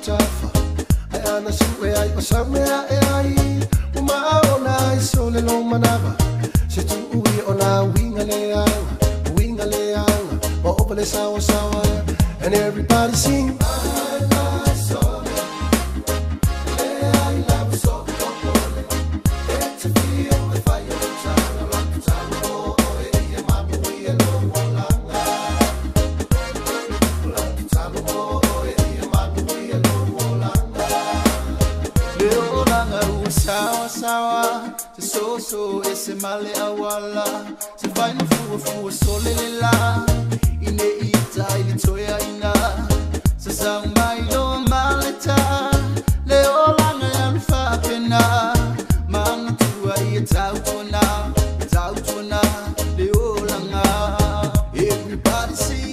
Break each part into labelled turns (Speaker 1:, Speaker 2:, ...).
Speaker 1: chafa ai ana sue ai o samea e ai uma ona ai sole lo manava se tu ui ona winga leanga o opale sawa sawa and everybody sing
Speaker 2: Sawa sawa, so ese male awala, se vai no fu sole lela, ine ita ile toya ina, se sang mai lo maleta, le olanga ya fa pena, mang tua ia tautona, le olanga, everybody sing.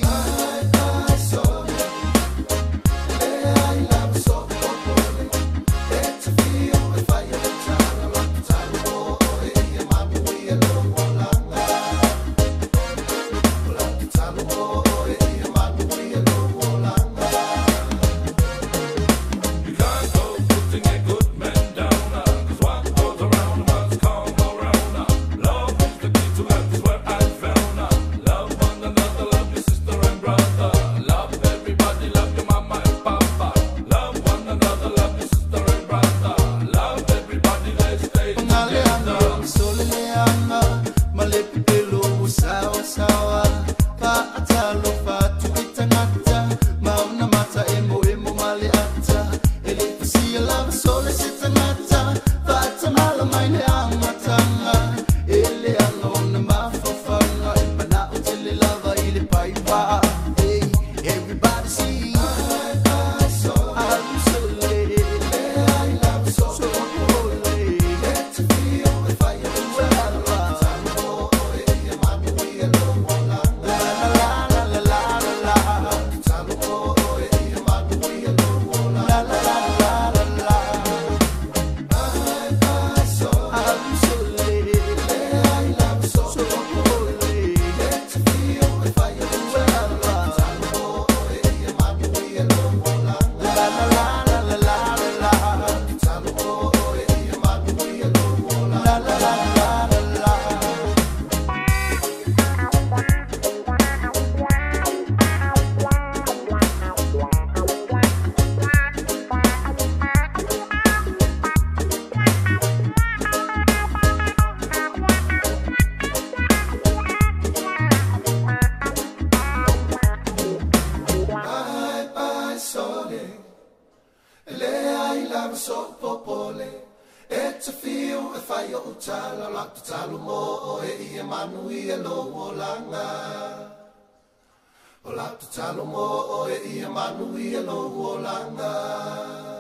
Speaker 2: It's a feel if I utala like the talumo e Emmanuel lo langa. O like the talumo e Emmanuel lo langa.